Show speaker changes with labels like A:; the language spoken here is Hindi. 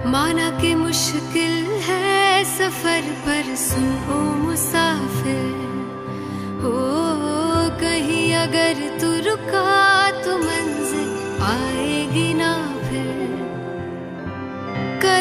A: माना कि मुश्किल है सफर पर सुन ओ मुसाफिर, हो कहीं अगर तू रुका तो मंजिल